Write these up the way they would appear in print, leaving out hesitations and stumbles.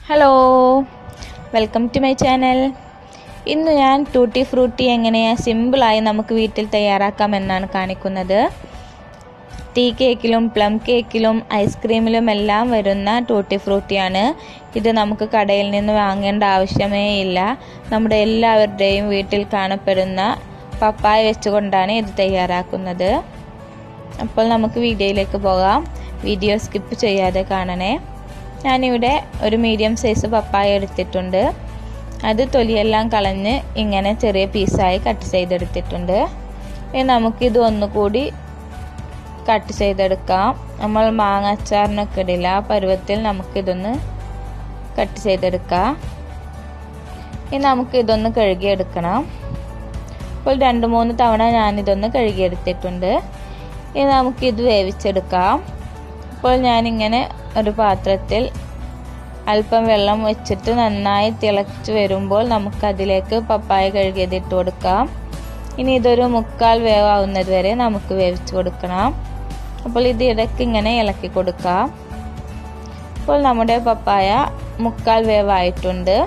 Hello, welcome to my channel. ഇന്ന് ഞാൻ tutti Frooti എങ്ങനെയാണ് സിമ്പിളായി നമുക്ക് വീട്ടിൽ തയ്യാറാക്കാമെന്നാണ് കാണിക്കുന്നത്. ടീ കേക്കിലും പ്ലം കേക്കിലും ഐസ്ക്രീമിലും എല്ലാം വരുന്ന ടൂട്ടി ഫ്രൂട്ടിയാണ് ഇത്. നമുക്ക് കടയിൽ നിന്ന് വാങ്ങേണ്ട ആവശ്യമേ ഇല്ല. നമ്മുടെ എല്ലാവരുടെയും വീട്ടിൽ കാണപ്പെടുന്ന പപ്പായ വെച്ചുകൊണ്ടാണ് ഇത് തയ്യാറാക്കുന്നത്. അപ്പോൾ നമുക്ക് വീഡിയോയിലേക്ക് പോകാം. വീഡിയോ സ്കിപ്പ് ചെയ്യാതെ കാണണേ. ഞാനിവിടെ ഒരു മീഡിയം സൈസ് പപ്പായ എടുത്തിട്ടുണ്ട്. അത് തൊലിയെല്ലാം കളഞ്ഞ് ഇങ്ങനെ ചെറിയ പീസായി കട്ട് ചെയ്തെടുത്തിട്ടുണ്ട്. ഇനി നമുക്കിത് ഒന്നുകൂടി കട്ട് ചെയ്തെടുക്കാം. നമ്മൾ മാങ്ങ അച്ചാറിനൊക്കെ ഇടില്ല, ആ പരുവത്തിൽ നമുക്കിതൊന്ന് കട്ട് ചെയ്തെടുക്കാം. ഇനി നമുക്കിതൊന്ന് കഴുകിയെടുക്കണം. ഇപ്പോൾ 2-3 തവണ ഞാനിതൊന്ന് കഴുകിയെടുത്തിട്ടുണ്ട്. ഇനി നമുക്കിത് വേവിച്ചെടുക്കാം. അപ്പോൾ ഞാനിങ്ങനെ ഒരു പാത്രത്തിൽ അല്പം വെള്ളം വെച്ചിട്ട് നന്നായി തിളച്ച് വരുമ്പോൾ നമുക്കതിലേക്ക് പപ്പായ കഴുകിയതിട്ട് കൊടുക്കാം. ഇനി ഇതൊരു 1/4 വേവാവുന്നത് വരെ നമുക്ക് വേവിച്ച് കൊടുക്കണം. അപ്പോൾ ഇത് ഇടയ്ക്ക് ഇങ്ങനെ ഇളക്കി കൊടുക്കാം. അപ്പോൾ നമ്മുടെ പപ്പായ 1/4 വേവായിട്ടുണ്ട്.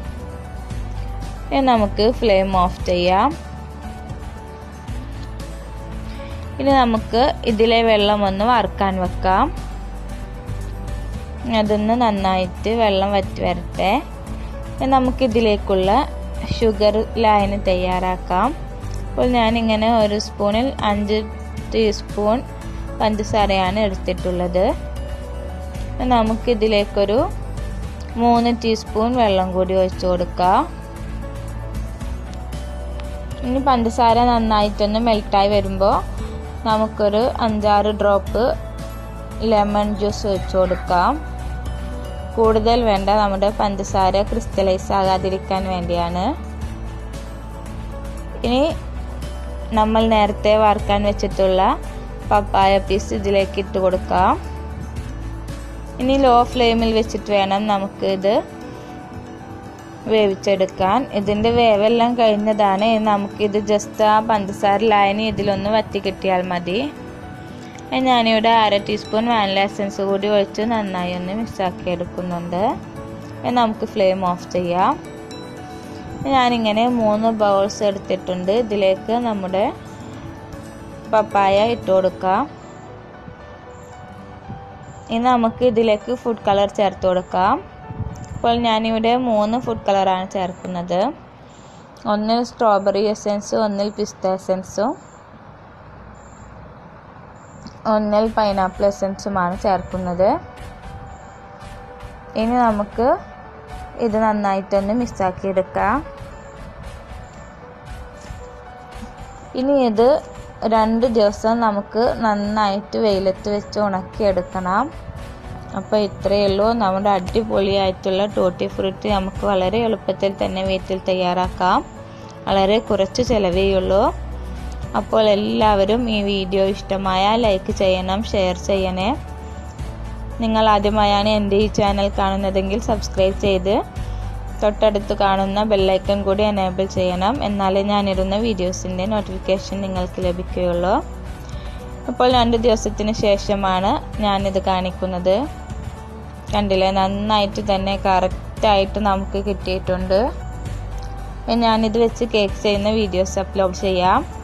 ഇനി നമുക്ക് ഫ്ലെയിം ഓഫ് ചെയ്യാം. ഇനി നമുക്ക് ഇതിലെ വെള്ളം ഒന്ന് വറുക്കാൻ വെക്കാം. അതൊന്ന് നന്നായിട്ട് വെള്ളം വറ്റി വരട്ടെ. നമുക്കിതിലേക്കുള്ള ഷുഗർ ലായനി തയ്യാറാക്കാം. അപ്പോൾ ഞാനിങ്ങനെ ഒരു സ്പൂണിൽ 5 ടീസ്പൂൺ പഞ്ചസാരയാണ് എടുത്തിട്ടുള്ളത്. നമുക്കിതിലേക്കൊരു 3 ടീസ്പൂൺ വെള്ളം കൂടി ഒഴിച്ചു കൊടുക്കാം. ഇനി പഞ്ചസാര നന്നായിട്ടൊന്ന് മെൽറ്റായി വരുമ്പോൾ നമുക്കൊരു 5-6 ഡ്രോപ്പ് ലെമൺ ജ്യൂസ് ഒഴിച്ചു കൊടുക്കാം. കൂടുതൽ വേണ്ട, നമ്മുടെ പഞ്ചസാര ക്രിസ്റ്റലൈസ് ആകാതിരിക്കാൻ വേണ്ടിയാണ്. ഇനി നമ്മൾ നേരത്തെ വറുക്കാൻ വെച്ചിട്ടുള്ള പപ്പായ പീസ് ഇതിലേക്ക് ഇട്ട് കൊടുക്കാം. ഇനി ലോ ഫ്ലെയിമിൽ വെച്ചിട്ട് വേണം നമുക്ക് ഇത് വേവിച്ചെടുക്കാൻ. ഇതിൻ്റെ വേവെല്ലാം കഴിഞ്ഞതാണ്. നമുക്കിത് ജസ്റ്റ് ആ പഞ്ചസാര ലായനി ഇതിലൊന്ന് വറ്റി കിട്ടിയാൽ മതി. ഞാനിവിടെ 1/2 ടീസ്പൂൺ വാനില എസൻസ് കൂടി ഒഴിച്ച് നന്നായി ഒന്ന് മിക്സാക്കി എടുക്കുന്നുണ്ട്. നമുക്ക് ഫ്ലെയിം ഓഫ് ചെയ്യാം. ഞാനിങ്ങനെ 3 ബൗൾസ് എടുത്തിട്ടുണ്ട്. ഇതിലേക്ക് നമ്മുടെ പപ്പായ ഇട്ട് കൊടുക്കാം. ഇനി നമുക്ക് ഇതിലേക്ക് ഫുഡ് കളർ ചേർത്ത് കൊടുക്കാം. അപ്പോൾ ഞാനിവിടെ 3 ഫുഡ് കളറാണ് ചേർക്കുന്നത്. ഒന്നിൽ സ്ട്രോബെറി എസൻസ്, ഒന്നിൽ പിസ്ത എസൻസും ഒന്നിൽ പൈനാപ്പിൾ എസൻസുമാണ് ചേർക്കുന്നത്. ഇനി നമുക്ക് ഇത് നന്നായിട്ടൊന്ന് മിക്സാക്കി എടുക്കാം. ഇനി ഇത് 2 ദിവസം നമുക്ക് നന്നായിട്ട് വെയിലത്ത് വെച്ച് ഉണക്കിയെടുക്കണം. അപ്പോൾ ഇത്രയേ ഉള്ളൂ. നമ്മുടെ അടിപൊളിയായിട്ടുള്ള ടൂട്ടി ഫ്രൂട്ടി നമുക്ക് വളരെ എളുപ്പത്തിൽ തന്നെ വീട്ടിൽ തയ്യാറാക്കാം. വളരെ കുറച്ച് ചിലവേയുള്ളൂ. അപ്പോൾ എല്ലാവരും ഈ വീഡിയോ ഇഷ്ടമായാൽ ലൈക്ക് ചെയ്യണം, ഷെയർ ചെയ്യണേ. നിങ്ങൾ ആദ്യമായാണ് എൻ്റെ ഈ ചാനൽ കാണുന്നതെങ്കിൽ സബ്സ്ക്രൈബ് ചെയ്ത് തൊട്ടടുത്ത് കാണുന്ന ബെല്ലൈക്കൺ കൂടി എനേബിൾ ചെയ്യണം. എന്നാലേ ഞാനിടുന്ന വീഡിയോസിൻ്റെ നോട്ടിഫിക്കേഷൻ നിങ്ങൾക്ക് ലഭിക്കുകയുള്ളൂ. അപ്പോൾ 2 ദിവസത്തിന് ശേഷമാണ് ഞാനിത് കാണിക്കുന്നത്. കണ്ടില്ലേ, നന്നായിട്ട് തന്നെ കറക്റ്റായിട്ട് നമുക്ക് കിട്ടിയിട്ടുണ്ട്. ഞാനിത് വെച്ച് കേക്ക് ചെയ്യുന്ന വീഡിയോസ് അപ്ലോഡ് ചെയ്യാം.